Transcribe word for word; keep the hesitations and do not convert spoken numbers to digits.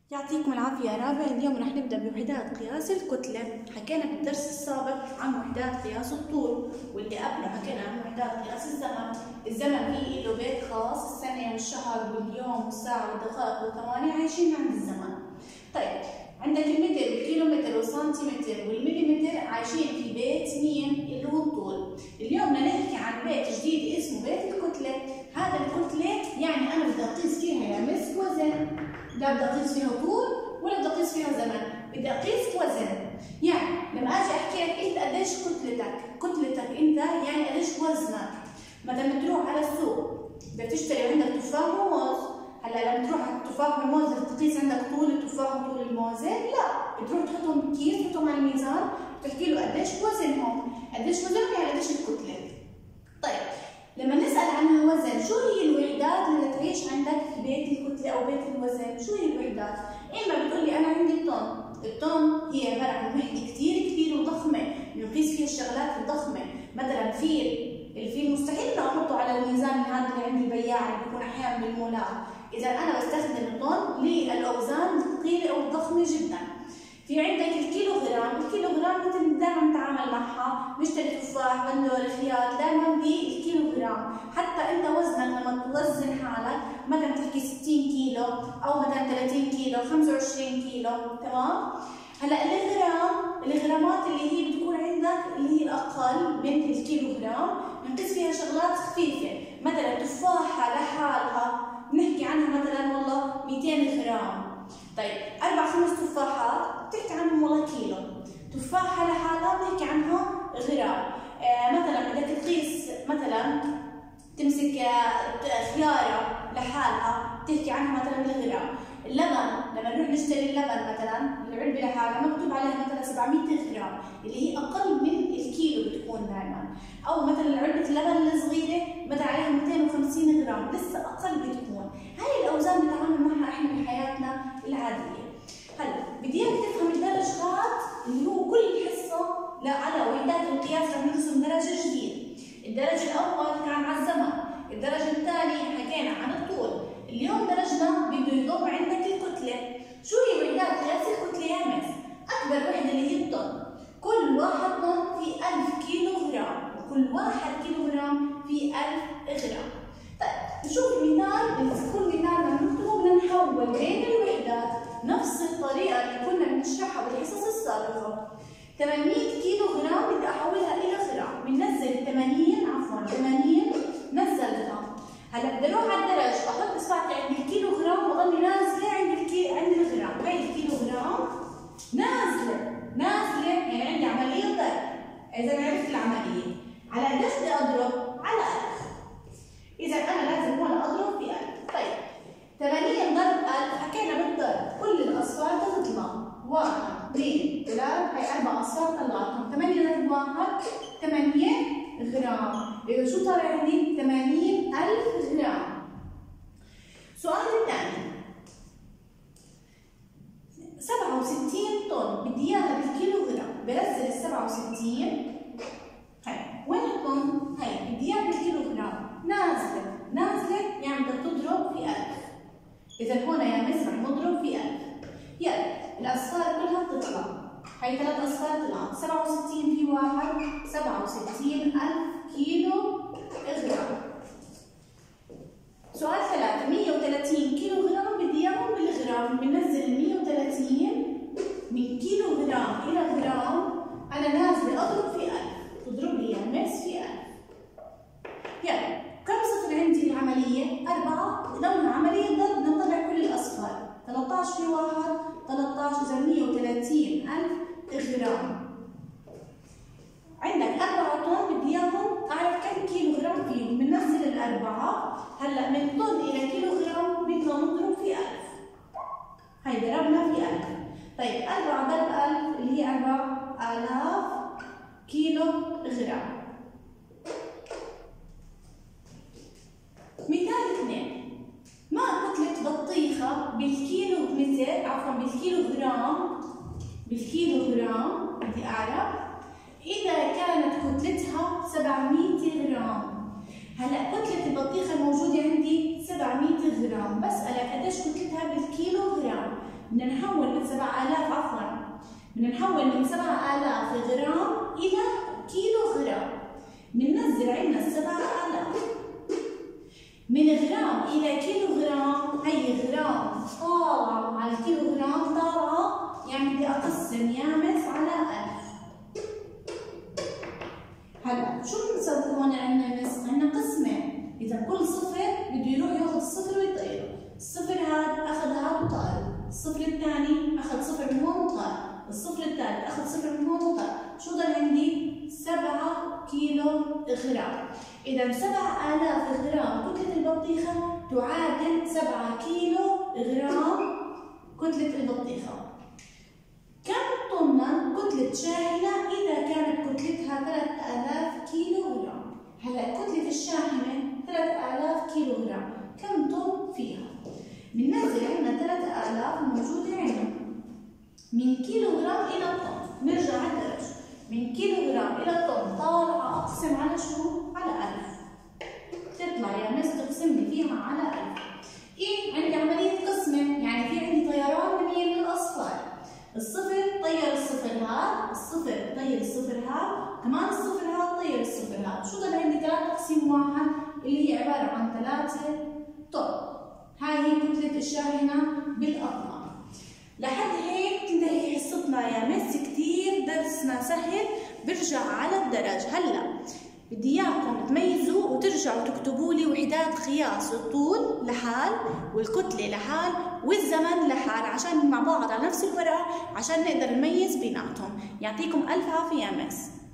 يعطيكم العافية يا رابع. اليوم رح نبدأ بوحدات قياس الكتلة. حكينا بالدرس السابق عن وحدات قياس الطول، واللي قبله حكينا عن وحدات قياس الزمن. الزمن فيه له بيت خاص، السنة والشهر واليوم والساعة والدقائق والثواني عايشين عند الزمن. طيب عندك المتر والكيلومتر والسنتيمتر والمليمتر عايشين في بيت مين؟ اللي هو الطول. اليوم بدنا نحكي عن بيت جديد اسمه بيت الكتلة. هذا الكتلة يعني أنا بدي أقيس فيها يا مس وزن، لا بدي أقيس فيها طول ولا بدي أقيس فيها زمن، بدي أقيس وزن. يعني لما أجي أحكي لك أنت قديش كتلتك، كتلتك أنت يعني قديش وزنك. مثلا بتروح على السوق بدك تشتري عندك تفاح وموز، هلا لما تروح على التفاح والموز بدك تقيس عندك طول التفاح وطول الموزة؟ لا، بتروح تحطهم بكيس تحطهم على الميزان وتحكي له قديش وزنهم، قديش وزنهم يعني قديش الكتلة. طيب لما نسأل عن الوزن، شو هي الوحدات اللي تعيش عندك في بيت الكتلة أو بيت الوزن؟ شو هي الوحدات؟ إما بتقول لي أنا عندي الطن، الطن هي عبارة عن وحدة كثير كثير وضخمة بنقيس فيها الشغلات الضخمة، مثلا فيل، الفيل مستحيل أحطه على الميزان هذا اللي عند البياع اللي بيكون أحيانا بالمولات، إذا أنا بستخدم الطن للأوزان الثقيلة أو الضخمة جدا. في عندك الكيلوغرام، الكيلوغرام مثل دائما نتعامل معها، نشتري تفاح، بندور، خيار، دائما بالكيلوغرام. حتى انت وزنك لما توزن حالك مثلا تحكي ستين كيلو او مثلا ثلاثين كيلو، خمسة وعشرين كيلو، تمام؟ هلا الغرام، الغرامات اللي هي بتكون عندك اللي هي الاقل من الكيلوغرام، بنقيس فيها شغلات خفيفه، مثلا تفاحه لحالها بنحكي عنها مثلا والله مئتين غرام. طيب أربع خمس تفاحات بتحكي عنهم والله كيلو، تفاحة لحالها بنحكي عنها غرام. آه مثلا بدك تقيس مثلا تمسك آه خيارة لحالها بتحكي عنها مثلا بالغرام. اللبن لما نروح نشتري اللبن مثلا العلبة لحالها مكتوب عليها مثلا سبعمئة غرام اللي هي أقل من الكيلو بتكون دائما، أو مثلا علبة اللبن الصغيرة مثلا عليها مئتين وخمسين غرام لسه أقل بتكون. هاي الأوزان بنتعامل معها إحنا بحياتنا العادية. هلا بدي اياك تفهم الدرجات اللي هو كل حصة لا على وحدات القياس رح نرسم درجة جديدة. الدرج الأول كان على الزمن، الدرج الثاني حكينا عن الطول، اليوم درجنا بده يضم عندك الكتلة. شو هي وحدات قياس الكتلة يا مس؟ أكبر وحدة اللي هي الطن، كل واحد طن في ألف كيلو غرام، وكل واحد كيلو غرام في ألف غرام. طيب نشوف المثال، كل مثال بدنا نكتبه بدنا نحول بين الوحدات نفس الطريقة اللي كنا بنشرحها بالحصص السابقة. ثمانمئة كيلو غرام بدي أحولها إلى غرام، بننزل ثمانين عفوا ثمانين نزلتها. هلا بدي أروح على الدرج أحط إصبعتي عند الكيلو غرام وأضلني نازلة عند الكي عند الغرام، هاي الكيلو غرام نازلة نازلة يعني عندي عملية ضرب. إذا عرفت العملية على قديش بدي أضرب؟ على ألف. إذا أنا لازم هون أضرب في ألف. طيب ثمانين ضرب ألف حكينا بالضرب، كل الأصفار تطلع واحد اثنين ثلاث، هي أربع أصفار طلعتهم، ثمانية ضرب واحد ثمانية غرام، إذا شو طلع عندي؟ ثمانين ألف غرام. السؤال الثاني سبعة وستين طن بدي إياها بالكيلو غرام، بنزل ال سبعة وستين هي وين الطن؟ هي بدي إياها بالكيلو غرام، نازلة نازلة يعني بدك تضرب في ألف. إذا هون يا مس رح نضرب في ألف. يلا الأصفار كلها بتطلع، هي ثلاث أصفار طلعت، سبعة وستين في واحد، سبعة وستين ألف كيلو غرام. سؤال ثلاثة، مئة وثلاثين كيلو غرام بدي إياهم بالغرام، بننزل ال مئة وثلاثين من كيلو غرام إلى غرام، أنا نازلة أضرب في ألف، تضرب لي يا مس في ألف. يلا كم صفر عندي العملية؟ أربعة، لونها عملية ضرب نطلع كل الأصفار، ثلاثة عشر في واحد ثلاثة عشر، إذا مئة وثلاثين ألف غرام. عندك أربعة طن بدي إياهم أعرف كم كيلو غرام فيهم، بننزل الأربعة، هلا من طن إلى كيلو غرام بدنا نضرب في ألف. هي ضربنا في ألف. طيب أربعة ضرب ألف اللي هي أربع آلاف كيلو غرام. مثال اثنين، ما كتلة بطيخة بالكيلو متر عفوا بالكيلو غرام، بالكيلو غرام بدي أعرف إذا كانت كتلتها سبعمئة غرام. هلا كتلة البطيخة الموجودة عندي سبعمئة غرام، بسألك قديش كتلتها بالكيلو غرام، بدنا بدنا نحول من سبعة آلاف غرام إلى كيلو غرام. بننزل عندنا السبعة آلاف من غرام إلى كيلو غرام، هي غرام طالعة على الكيلو غرام طالعة، يعني بدي أقسم يامس على ألف. هلا شو بنسوي هون عندنا مس؟ عندنا قسمين، إذا كل صفر بده يروح ياخذ الصفر ويطيره، الصفر هاد أخذ هاد وطار، الصفر الثاني أخذ صفر من هون وطار، الصفر الثالث أخذ صفر من هون وطار، شو ضل عندي؟ سبعة كيلو غرام. إذا سبعة آلاف غرام كتلة البطيخة تعادل سبعة كيلو غرام كتلة البطيخة. كم طناً كتلة شاحنة إذا كانت كتلتها ثلاثة آلاف كيلو غرام؟ هلا كتلة الشاحنة ثلاثة آلاف كيلو غرام، كم طن فيها؟ بننزل عندنا ثلاثة آلاف موجودة عندنا من كيلو غرام إلى طن، نرجع على الدرج من كيلو غرام إلى طن طالعة أقسم على شو؟ على ألف. تطلع يا مس تقسم لي فيها على ألف. إيه عندي عملية قسمة، يعني في عندي طيران من يمين الأصفار. الصفر طير الصفر هاد، الصفر طير الصفر هاد، كمان الصفر هاد طير الصفر هاد، شو ضل عندي؟ ثلاث تقسيم واحد اللي هي عبارة عن ثلاثة طن. هاي هي كتلة الشاحنة بالأطنان. لحد هيك تنتهي حصتنا يا مس، كتير درسنا سهل. برجع على الدرج. هلا بدي اياكم تميزوا وترجعوا تكتبوا لي وحدات قياس الطول لحال والكتلة لحال والزمن لحال، عشان مع بعض على نفس الورقة عشان نقدر نميز بيناتهم. يعطيكم ألف عافية يا مس.